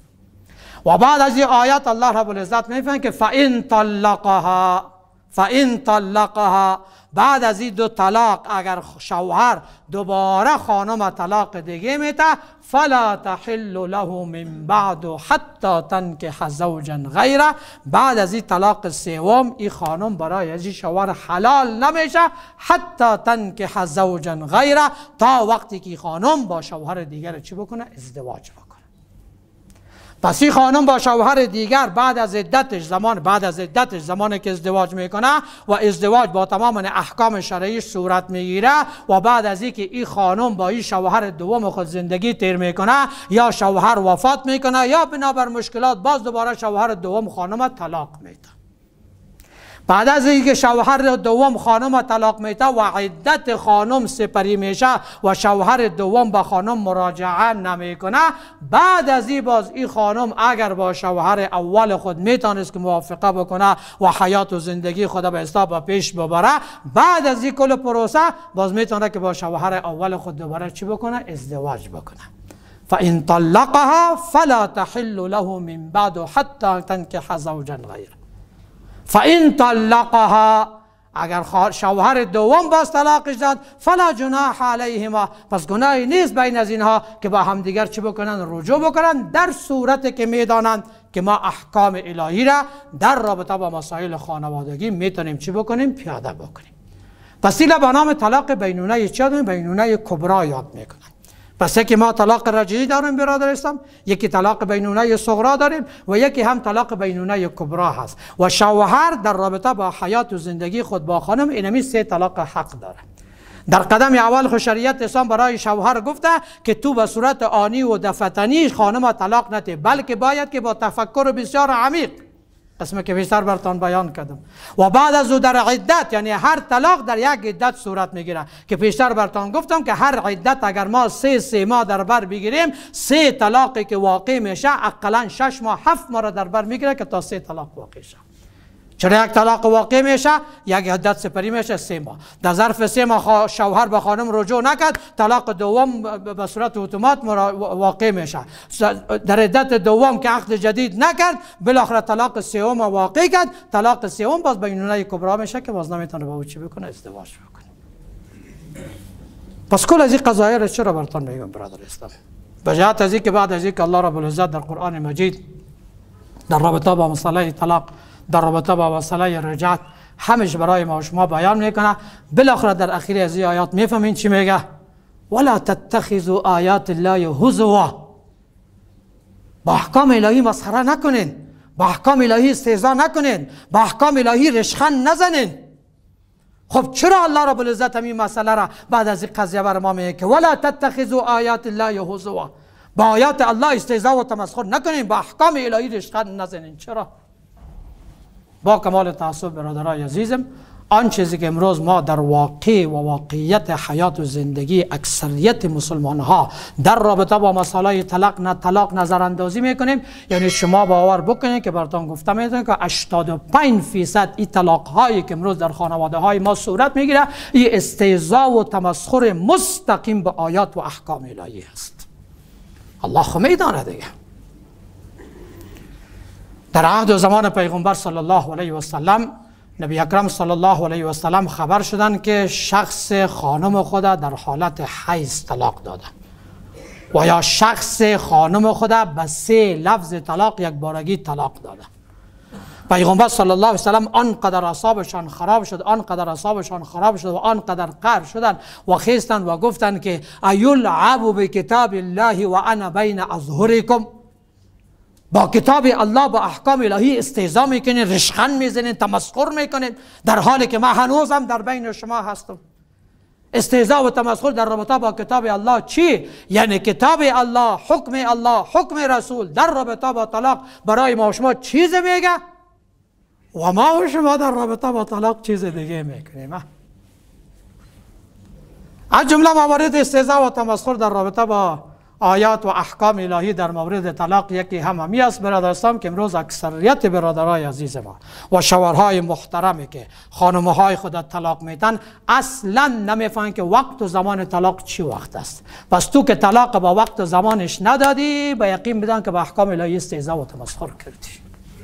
و بعد از این آیات الله رب العزت میفهمه که فَإِن طَلَّقَهَا فَإِن طَلَّقَهَا بعد از این دو طلاق اگر شوهر دوباره خانم طلاق دیگه میده فلا تحل له من بعد حتی تنکح زوجا غیره. بعد از این طلاق سوم این خانم برای از این شوهر حلال نمیشه حتی تنکح زوجا غیره، تا وقتی که خانم با شوهر دیگر چی بکنه؟ ازدواج بکنه. پس این خانم با شوهر دیگر بعد از عدتش زمان بعد از عدتش زمانی که ازدواج میکنه و ازدواج با تمام احکام شرعی صورت میگیره و بعد از اینکه این خانم با این شوهر دوم خود زندگی تیر میکنه یا شوهر وفات میکنه یا بنابر مشکلات باز دوباره شوهر دوم خانم طلاق میده. بعد از اینکه شوهر دوم خانم طلاق میده و عدت خانم سپری میشه و شوهر دوم با خانم مراجعه نمیکنه، بعد از این باز این خانم اگر با شوهر اول خود میتونست که موافقه بکنه و حیات و زندگی خود به اصلاح پیش ببره، بعد از این کل پروسه باز میتونه که با شوهر اول خود دوباره چی بکنه؟ ازدواج بکنه. فَإِن طَلَّقَهَا فَلَا تَحِلُّ لَهُ مِن بَعْدُ حَتَّى تَنكِحَ زَوْجًا غَيْرَهُ. فَإِن طَلَّقَهَا اگر شوهر دوم باز طلاقش داد فلا جناح علیهما، پس گناهی نیست بین از اینها که با همدیگر چی بکنن؟ رجوع بکنن، در صورتی که میدانند که ما احکام الهی را در رابطه با مسائل خانوادگی میتونیم چی بکنیم؟ پیاده بکنیم. پس این به نام طلاق بینونه چی داریم؟ بینونه کبرا یاد میکنن. پس یکی ما طلاق رجعی داریم برادر اسلام، یکی طلاق بینونه صغرا داریم و یکی هم طلاق بینونه کبرا هست. و شوهر در رابطه با حیات و زندگی خود با خانم اینمی سه طلاق حق داره. در قدم اول خود شریعت اسلام برای شوهر گفته که تو به صورت آنی و دفتنی خانم طلاق نده، بلکه باید که با تفکر بسیار عمیق، قسمی که بیشتر براتون بیان کردم، و بعد از او در عدت، یعنی هر طلاق در یک عدت صورت میگیره که پیشتر براتون گفتم که هر عدت اگر ما سه سه ماه در بر بگیریم، سه طلاقی که واقع میشه اقلا شش ماه هفت ماه را در بر میگیره که تا سه طلاق واقع شه. چرا یک طلاق واقع میشه؟ یک عدت سپری میشه سه ماه. در ظرف سه ماه شوهر به خانم رجوع نکرد، طلاق دوم به صورت اتومات واقع میشه. در عدت دوم که عقد جدید نکرد، بالاخره طلاق سوم واقع کرد، طلاق سوم باز بینونه کبرا میشه که باز نمیتونه با او چی بکنه؟ ازدواج بکنه. پس کل از این قضایا را چرا براتون میگم برادر اسلام؟ به جهت از اینکه بعد از اینکه الله رب العزت در قرآن مجید در رابطه با مسئله طلاق، در رابطه با مسئله رجعت همش برای ما و شما بیان میکنه، بالاخره در اخیر از این آیات میفهمین چی میگه؟ ولا تتخذوا آیات الله هزوا. با احکام الهی مسخره نکنین، با احکام الهی استهزا نکنین، با احکام الهی رشخند نزنین. خب چرا الله رب العزت همین مسئله را بعد از این قضیه بر ما میگه که ولا تتخذوا آیات الله هزوا؟ با آیات الله استهزا و تمسخر نکنین، با احکام الهی رشخند نزنین. چرا؟ با کمال تعصب برادرای عزیزم، آن چیزی که امروز ما در واقع و واقعیت حیات و زندگی اکثریت مسلمان ها در رابطه با مسائل طلاق نه طلاق نظر اندازی میکنیم، یعنی شما باور بکنید که براتون گفتم میتونید که هشتاد و پنج درصد این طلاق هایی که امروز در خانواده های ما صورت میگیره، این استهزا و تمسخر مستقیم به آیات و احکام الهی است. الله خو میدانه دیگه. در عهد و زمان پیغمبر صلی الله علیه و سلم، نبی اکرم صلی الله علیه و سلم خبر شدند که شخص خانم خود در حالت حیض طلاق داده و یا شخص خانم خود به سه لفظ طلاق یک بارگی طلاق داده. پیغمبر صلی الله علیه و سلم آنقدر اعصابشان خراب شد، آنقدر اعصابشان خراب شد و آنقدر قهر شدند و خیستند و گفتند که ایلعب بکتاب الله و انا بین اظهرکم. با کتاب الله، با احکام الهی استهزا میکنین، رشخند میزنین، تمسخر میکنین، در حالی که من هنوزم در بین شما هستم. استهزا و تمسخر در رابطه با کتاب الله چی؟ یعنی کتاب الله، حکم الله، حکم رسول در رابطه با طلاق برای ما و شما چیز میگه و ما و شما در رابطه با طلاق چیز دیگه میکنیم. از جمله موارد استهزاء و تمسخر در رابطه با آیات و احکام الهی در مورد طلاق یکی هممی است برادرستان که امروز اکثریت برادرای عزیز ما و شوهرهای محترمی که خانمهای خود طلاق میدن اصلا نمیفهمن که وقت و زمان طلاق چی وقت است. پس تو که طلاق با وقت و زمانش ندادی به یقین بدان که با احکام الهی استهزاء و تمسخر کردی.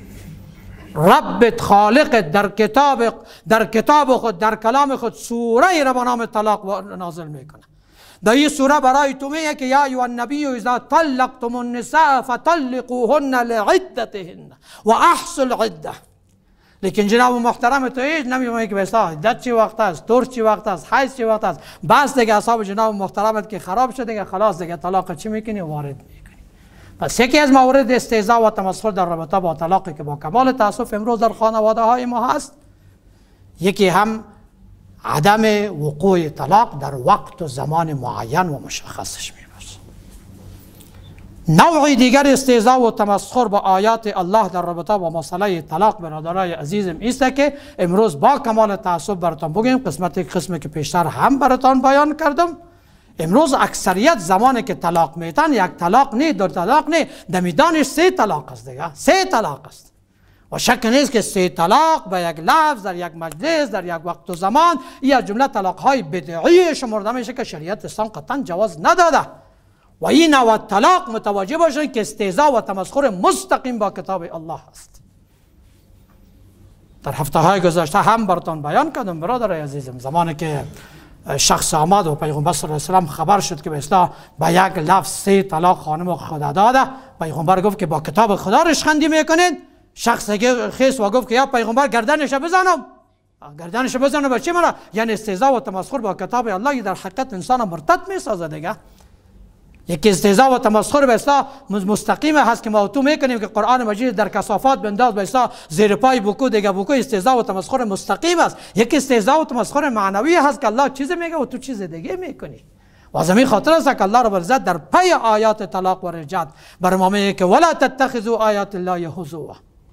ربت خالق در کتاب در کتاب خود در کلام خود سوره را به نام طلاق نازل میکنه. در این سوره برای تو میگه که یا ایها النبی اذا طلقتم النساء فطلقوهن لعدتهن و احصوا العده. لیکن جناب محترم تو هیچ نمیفهمی که بسا عدت چی وقت است، طور چی وقت است، حیض چی وقت است. بس دیگه اعصاب جناب محترمت که خراب شده دیگه خلاص دیگه طلاق چی میکنی وارد میکنی. پس یکی از موارد استهزاء و تمسخر در رابطه با طلاقی که با کمال تاسف امروز در خانواده های ما هست، یکی هم عدم وقوع طلاق در وقت و زمان معین و مشخصش میباشد. نوع دیگر استهزاء و تمسخر با آیات الله در رابطه با مسئله طلاق برادرای عزیزم است که امروز با کمال تاسف براتون بگیم. قسمت یک قسمی که پیشتر هم براتون بیان کردم. امروز اکثریت زمانی که طلاق میتن یک طلاق نه، دو طلاق نه، در میدانش سه طلاق است دیگه، سه طلاق است. و شک نیست که سه طلاق به یک لفظ در یک مجلس در یک وقت و زمان یا جمله طلاق های بدعی شمرده میشه که شریعت اسلام قطعا جواز نداده. و این نوع طلاق متوجه باشید که استهزاء و تمسخر مستقیم با کتاب الله است. در هفته های گذشته هم براتون بیان کردم برادر عزیزم، زمانی که شخص آمد و پیغمبر صلی الله علیه و خبر شد که به اصطلاح با یک لفظ سه طلاق خانم خدا داده، پیغمبر گفت که با کتاب خدا رشخندی میکنید. شخص خیس و گفت که یا پیغمبر گردنش بزنم، گردنش بزنم به چی مرا؟ یعنی استهزاء و تمسخر با کتاب الله در حقیقت انسان مرتد میسازه دیگه. یکی استهزاء و تمسخر به اصطلاح مستقیم هست که ما تو میکنیم که قرآن مجید در کثافات بنداز به اصطلاح زیر پای بکو دیگه بکو، استهزاء و تمسخر مستقیم است. یکی استهزاء و تمسخر معنوی هست که الله چیز میگه و تو چیز دیگه میکنی. و از همین خاطر است که الله رب العزت در پای آیات طلاق و رجعت بر ما میگه که ولا تتخذوا آیات الله هزوا.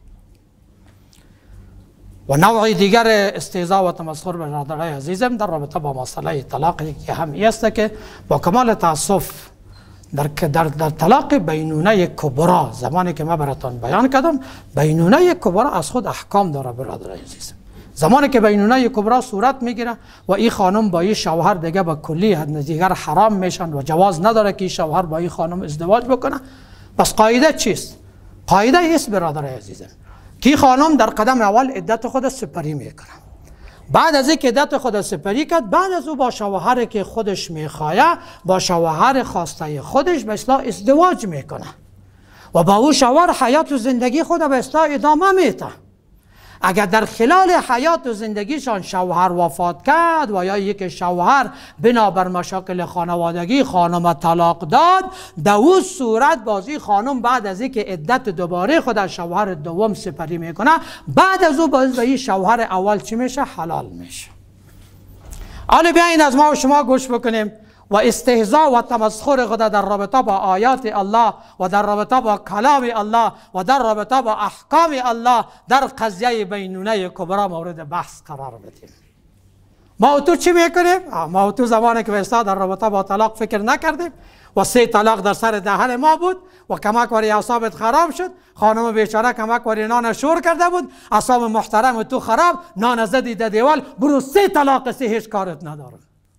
و نوع دیگر استهزاء و تمسخر برادرای عزیزم در رابطه با مسئله طلاق یکی هم است که با کمال تاسف در در در طلاق بینونه کبرا، زمانی که ما براتون بیان کردم بینونه کبرا از خود احکام داره برادرای عزیزم. زمانی که بینونه کبرا صورت میگیره و این خانم با این شوهر دیگه با کلی دیگر حرام میشن و جواز نداره که این شوهر با این خانم ازدواج بکنه. پس قاعده چیست؟ قاعده است برادرای عزیزم که خانم در قدم اول عدت خود سپری میکنه. بعد از اینکه عدت خود سپری کرد، بعد از او با شوهری که خودش میخواه، با شوهر خواسته خودش به اصطلاح ازدواج میکنه و با او شوهر حیات و زندگی خود به اصطلاح ادامه میده. اگر در خلال حیات و زندگیشان شوهر وفات کرد و یا یک شوهر بنابر مشاکل خانوادگی خانم طلاق داد، در اون صورت بازی خانم بعد از اینکه عدت دوباره خود از شوهر دوم سپری میکنه، بعد از او باز به شوهر اول چی میشه؟ حلال میشه. حالا بیاین از ما و شما گوش بکنیم و استهزاء و تمسخر خود در رابطه با آیات الله و در رابطه با کلام الله و در رابطه با احکام الله در قضیه بینونه کبرا مورد بحث قرار بدیم. ما و تو چی میکنیم؟ ما و تو زمانی که بسیار در رابطه با طلاق فکر نکردیم و سه طلاق در سر دهن ما بود و کمک وری اعصابت خراب شد، خانم بیچاره کمک وری نان شور کرده بود، اعصاب محترم تو خراب، نان زدی در دیوال، برو سه طلاق سه هیچ کارت نداره.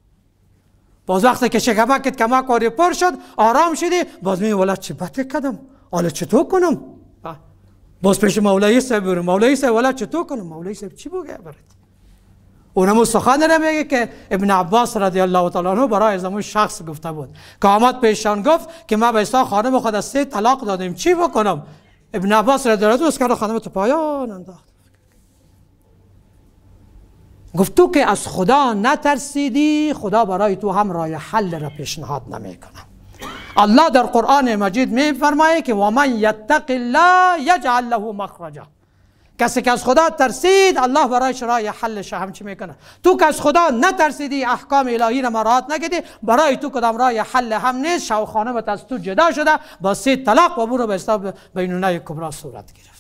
باز وقتی که شکمکت کمک واری پر شد آرام شدی، باز می ولد چی بده کردم، حالا چطور کنم؟ باز پیش مولوی صاحب برم، مولوی صاحب ولد چطور کنم؟ مولوی صاحب چی بگه برات؟ اونم سخن نمیگه که ابن عباس رضی الله تعالی عنه برای زمان شخص گفته بود که آمد پیشان گفت که ما به اصطلاح خانم خود از سه طلاق دادیم، چی بکنم؟ ابن عباس رضی الله عنه کرد خانم تو پایان انداخت. گفت تو که از خدا نترسیدی، خدا برای تو هم راه حل را پیشنهاد نمیکنه. الله در قرآن مجید میفرمایه که و من یتق الله یجعل له مخرجا. کسی که از خدا ترسید الله برایش راه حلش هم چی میکنه. تو که از خدا نترسیدی، احکام الهی را مراعات نکردی، برای تو کدام راه حل هم نیست. شو خانمت از تو جدا شده با سه طلاق و برو به حساب بینونه کبرا صورت گرفته.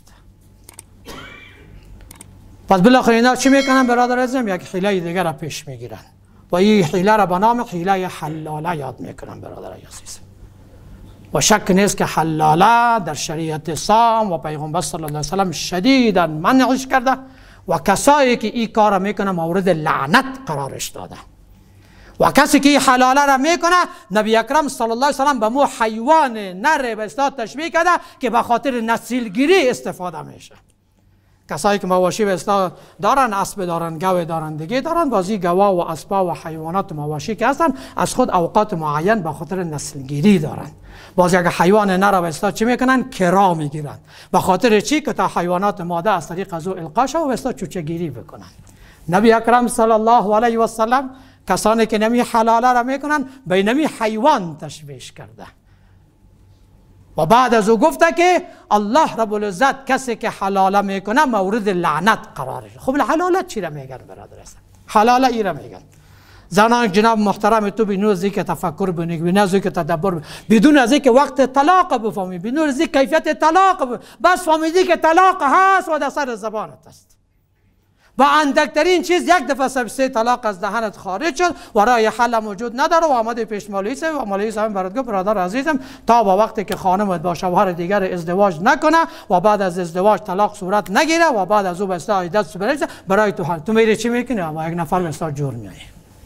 پس بالاخره اینا چی میکنن برادر عزیزم؟ یک حیله دیگر را پیش میگیرن و این حیله را به نام حیله حلاله یاد میکنم برادرای عزیز. و شک نیست که حلاله در شریعت اسلام و پیغمبر صلی الله علیه و سلم شدیداً منعش کرده و کسایی که این کار را میکنه مورد لعنت قرارش داده. و کسی که این حلاله را میکنه نبی اکرم صلی الله علیه و سلم به مو حیوان نر به اصطلاح تشبیه کرده که به خاطر نسلگیری استفاده میشه. کسایی که مواشی به اصطلاح دارن، اسب دارن، گاو دارن، دیگه دارن، بازی گوا و اسبا و حیوانات و مواشی که هستن از خود اوقات معین به خاطر نسلگیری دارن. بازی اگه حیوان نر به اصطلاح چی میکنن؟ کرا میگیرن. به خاطر چی؟ که تا حیوانات ماده از طریق از او القا شه و به اصطلاح چوچه گیری بکنن. نبی اکرم صلی الله علیه و سلم کسانی که نمی حلاله را میکنن به نمی حیوان تشبیه کرده. و بعد از او گفته که الله رب العزت کسی که حلاله میکنه مورد لعنت قراره. خب حلاله چی را میگن برادر است؟ حلاله ای را میگن. زنان جناب محترم تو بدون از اینکه تفکر بکنی، بدون از اینکه تدبر، بدون از اینکه وقت طلاق بفهمی، بدون از اینکه کیفیت طلاق، بس فهمیدی که طلاق هست و در سر زبانت است. با اندکترین چیز یک دفعه سه طلاق از دهنت خارج شد و راه حل موجود نداره و آمده پیش مولوی صاحب و مولوی صاحب برات گفت برادر عزیزم تا با وقتی که خانمت با شوهر دیگر ازدواج نکنه و بعد از ازدواج طلاق صورت نگیره و بعد از او به اصطلاح عدت برسه برای تو حل، تو میری چی میکنی؟ با یک نفر به اصطلاح جور میای.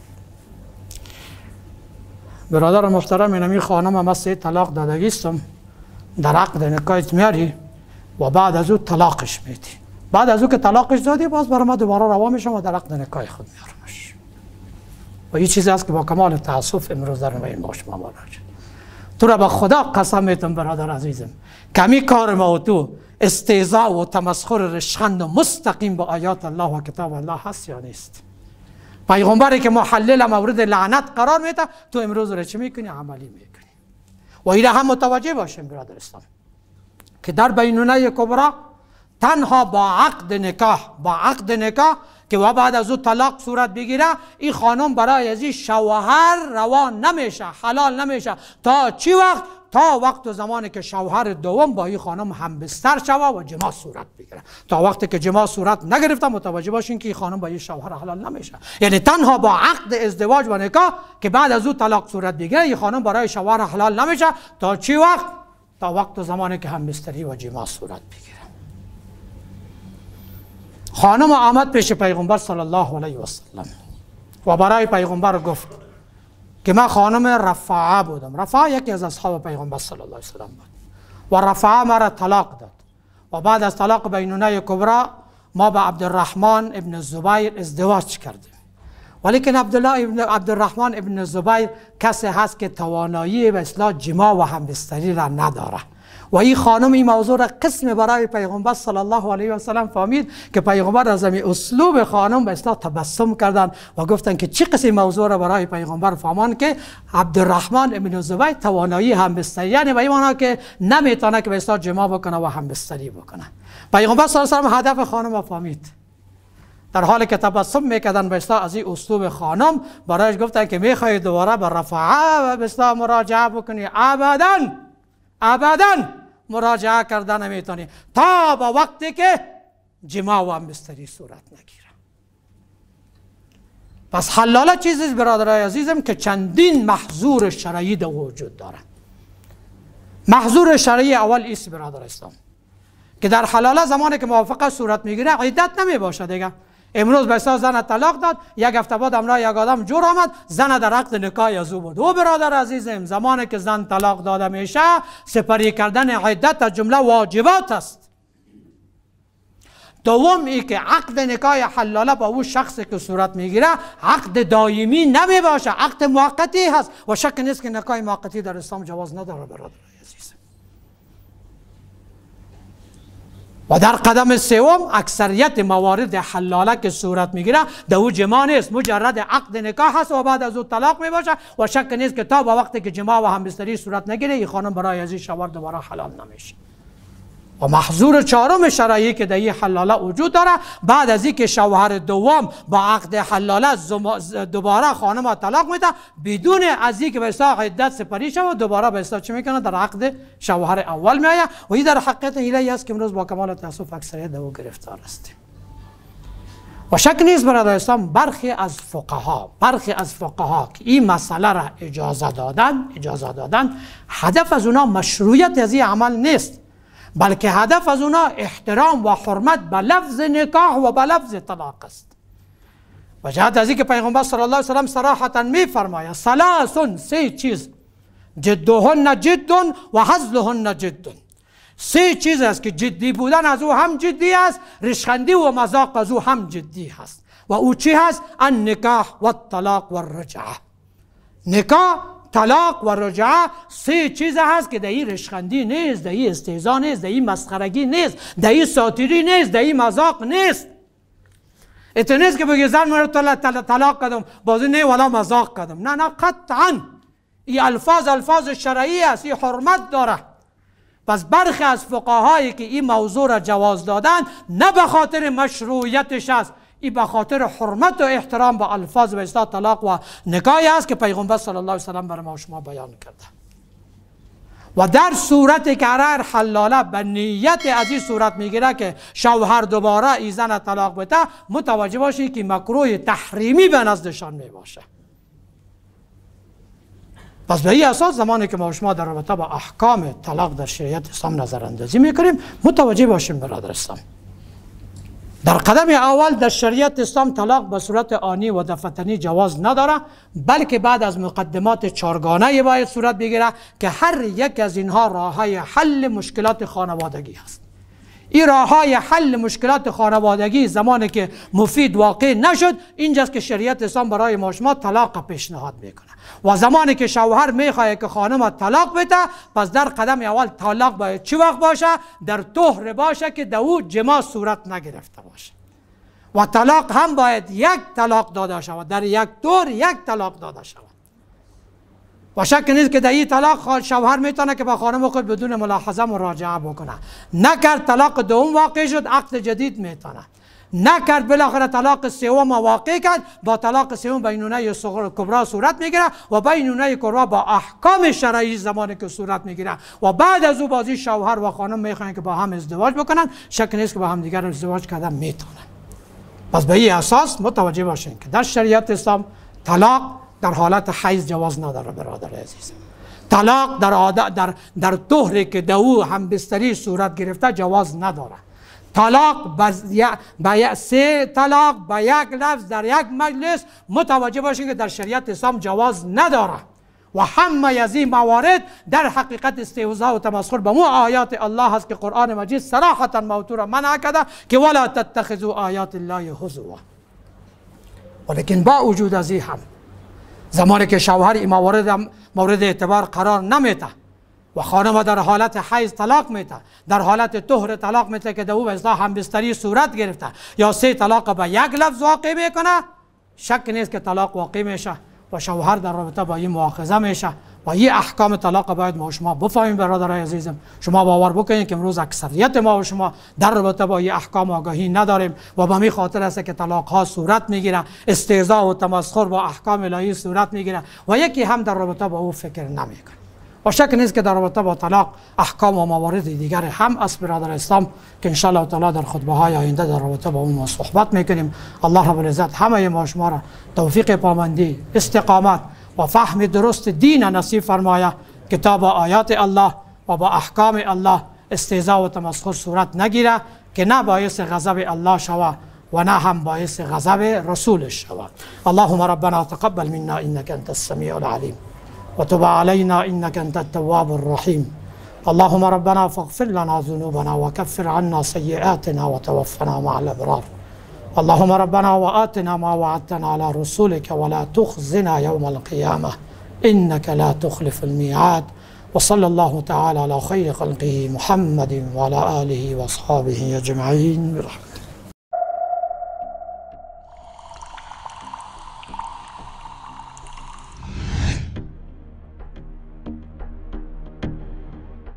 برادر محترم اینمی خانم ما سه طلاق دادگیستم در عقد نکاحت میاری و بعد از او طلاقش میدی. بعد از او که طلاقش دادی باز برای ما دوباره روا میشم و در عقد نکاح خود میارمش. و این چیزی است که با کمال تاسف امروز در این با شما مراجعه. تو را به خدا قسم میتونم برادر عزیزم کمی کار ما و تو استهزاء و تمسخر رشخند و مستقیم با آیات الله و کتاب الله هست یا نیست؟ پیغمبری که محلل مورد لعنت قرار میده تو امروز را چه میکنی؟ عملی میکنی. و این هم متوجه باشیم برادر اسلام که در بینونه کبرا تنها با عقد نکاح با عقد نکاح که و بعد از او طلاق صورت بگیره این خانم برای از این شوهر روان نمیشه، حلال نمیشه. تا چی وقت؟ تا وقت و زمانی که شوهر دوم با این خانم هم بستر شوه و جماع صورت بگیره. تا وقتی که جماع صورت نگرفته متوجه باشین که این خانم با این شوهر حلال نمیشه. یعنی تنها با عقد ازدواج و نکاح که بعد از او طلاق صورت بگیره این خانم برای شوهر حلال نمیشه. تا چی وقت؟ تا وقت و زمانی که هم بستری و جماع صورت بگیره. خانم آمد پیش پیغمبر صلی الله علیه و سلم و برای پیغمبر گفت که من خانم رفاعه بودم. رفاعه یکی از اصحاب پیغمبر صلی الله علیه و سلم بود و رفاعه مرا طلاق داد و بعد از طلاق بینونه کبرا ما با عبدالرحمن ابن زبیر ازدواج کردیم. ولیکن عبدالله ابن عبدالرحمن ابن زبیر کسی هست که توانایی به اصلاح جماع و همبستری را نداره و این خانم این موضوع را قسم برای پیغمبر صلی الله علیه و سلم فهمید که پیغمبر از این اسلوب خانم به اصطلاح تبسم کردن و گفتن که چه قسم موضوع را برای پیغمبر فهمان که عبدالرحمن ابن زبیر توانایی همبستری، یعنی به این معنی که نمیتونه که به اصطلاح جماع بکنه و همبستری بکنه. پیغمبر صلی الله علیه و سلم هدف خانم را فهمید. در حالی که تبسم میکردن به اصطلاح از این اسلوب خانم برایش گفتن که میخوای دوباره به رفاعه و به اصطلاح مراجعه بکنی؟ ابداً ابداً مراجعه کردن نمیتونی تا با وقتی که جماع و همبستری صورت نگیره. پس حلاله چیزی برادرای عزیزم که چندین محظور شرعی در وجود داره. محظور شرعی اول ایست برادر اسلام که در حلاله زمانی که موافقه صورت میگیره عدت نمی باشه دیگه. امروز به اصطلاح زن طلاق داد، یک هفته بعد امرا یک آدم جور آمد، زن در عقد نکاح از او بود. او برادر عزیزم زمانی که زن طلاق داده میشه سپری کردن عدت از جمله واجبات است. دوم ای که عقد نکاح حلاله با او شخصی که صورت میگیره عقد دائمی نمی باشه، عقد موقتی هست و شک نیست که نکاح موقتی در اسلام جواز نداره برادر عزیزم. و در قدم سوم اکثریت موارد حلاله که صورت میگیره در او جماع نیست، مجرد عقد نکاح هست و بعد از او طلاق میباشه و شک نیست که تا با وقتی که جماع و همبستری صورت نگیره این خانم برای از این شوهر دوباره حلال نمیشه. و محظور چهارم شرعی که در این حلاله وجود داره بعد از اینکه شوهر دوم با عقد حلاله دوباره خانم را طلاق میده بدون از اینکه به اصطلاح عدت سپری شود دوباره به اصطلاح چی میکنه در عقد شوهر اول میآید و این در حقیقت حیله است که امروز با کمال تاسف اکثریت در او گرفتار است. و شک نیست برادر اسلام برخی از فقها برخی از فقها که این مسئله را اجازه دادن اجازه دادن هدف از اونا مشروعیت از این عمل نیست، بلکه هدف از اونا احترام و حرمت به لفظ نکاح و به لفظ طلاق است. و جهت از که پیغمبر صلی الله علیه و سلم صراحتا می فرماید ثلاث، سه چیز، جدهن جد و هزلهن جد. سه چیز است که جدی بودن از او هم جدی است، ریشخندی و مذاق از او هم جدی هست. و او چی هست؟ النکاح و الطلاق و الرجعه. نکاح، طلاق و رجعه سه چیز هست که دهی ریشخندی نیست، دهی استهزا نیست، دهی مسخرگی نیست، دهی ساتیری نیست، دهی مذاق نیست. ات نیست که بگی زن من طلاق کردم بازی نه ولا مذاق کردم. نه نه، قطعا این الفاظ الفاظ شرعی است، این حرمت داره. پس برخی از فقهایی که این موضوع را جواز دادن نه به خاطر مشروعیتش است، این به خاطر حرمت و احترام به الفاظ و اصطلاح طلاق و نکاحی است که پیغمبر صلی الله علیه و سلم برای ما شما بیان کرده. و در صورتی که هر حلاله به نیت از این صورت میگیره که شوهر دوباره ای زن طلاق بده، متوجه باشید که مکروه تحریمی به نزدشان میباشه. پس به این اساس زمانی که ما شما در رابطه با احکام طلاق در شریعت اسلام نظر اندازی میکنیم متوجه باشیم برادر اسلام. در قدم اول در شریعت اسلام طلاق به صورت آنی و دفعتنی جواز نداره، بلکه بعد از مقدمات چارگانه باید صورت بگیره که هر یک از اینها راههای حل مشکلات خانوادگی است. این راههای حل مشکلات خانوادگی زمانی که مفید واقع نشد، اینجاست که شریعت اسلام برای ما شما طلاق پیشنهاد میکنه. و زمانی که شوهر میخواد که خانم طلاق بده، پس در قدم اول طلاق باید چی وقت باشه؟ در طهر باشه که دو جماع صورت نگرفته باشه. و طلاق هم باید یک طلاق داده شود، در یک دور یک طلاق داده شود. و شک نیست که در این طلاق شوهر میتونه که با خانم خود بدون ملاحظه مراجعه بکنه. نکرد طلاق دوم واقع شد، عقد جدید میتونه. نکرد بالاخره طلاق سوم واقع کرد، با طلاق سوم بینونه کبرا صورت میگیره و بینونه کبرا با احکام شرعی زمانی که صورت میگیره و بعد از او بازی شوهر و خانم میخوان که با هم ازدواج بکنن، شک نیست که با هم دیگر ازدواج کردن میتونن. پس به این اساس متوجه باشین که در شریعت اسلام طلاق در حالت حیض جواز نداره برادر عزیز. طلاق در عادت در در طهری که دو هم بستری صورت گرفته جواز نداره. طلاق با سه طلاق با یک لفظ در یک مجلس متوجه باشین که در شریعت اسلام جواز نداره. و همه از این موارد در حقیقت استهزاء و تمسخر به مو آیات الله هست که قرآن مجید صراحتا موضوع منع کرده که ولا تتخذوا آیات الله هزوا. ولیکن با وجود از این هم زمانی که شوهر این موارد مورد اعتبار قرار نمیده و خانم در حالت حیض طلاق میده، در حالت طهر طلاق میده که دو اصلاح هم بستری صورت گرفته یا سه طلاق به یک لفظ واقع میکنه، شک نیست که طلاق واقع میشه و شوهر در رابطه با این مؤاخذه میشه. و این احکام طلاق باید ما و شما بفهمیم برادرای عزیزم. شما باور بکنید که امروز اکثریت ما و شما در رابطه با این احکام آگاهی نداریم و به می خاطر است که طلاق ها صورت میگیره، استهزاء و تمسخر با احکام الهی صورت میگیره و یکی هم در رابطه با او فکر نمیکنه. و شک نیست که در رابطه با طلاق احکام و موارد دیگر هم است برادر اسلام که ان شاء الله تعالی در خطبه های آینده در رابطه با اون صحبت میکنیم. الله رب العزت همه ما شما را توفیق پامندی، استقامت و فهم درست دین نصیب فرماید که تا با آیات الله و با احکام الله استهزاء و تمسخر صورت نگیره که نه باعث غضب الله شود و نه هم باعث غضب رسولش شود. اللهم ربنا تقبل منا انك انت السميع العليم وتب علينا انك انت التواب الرحيم. اللهم ربنا فاغفر لنا ذنوبنا وكفر عنا سيئاتنا وتوفنا مع الابرار. اللهم ربنا وآتنا ما وعدتنا على رسولك ولا تخزنا يوم القيامة إنك لا تخلف الميعاد. وصلى الله تعالى على خير خلقه محمد وعلى آله وأصحابه أجمعين برحمته.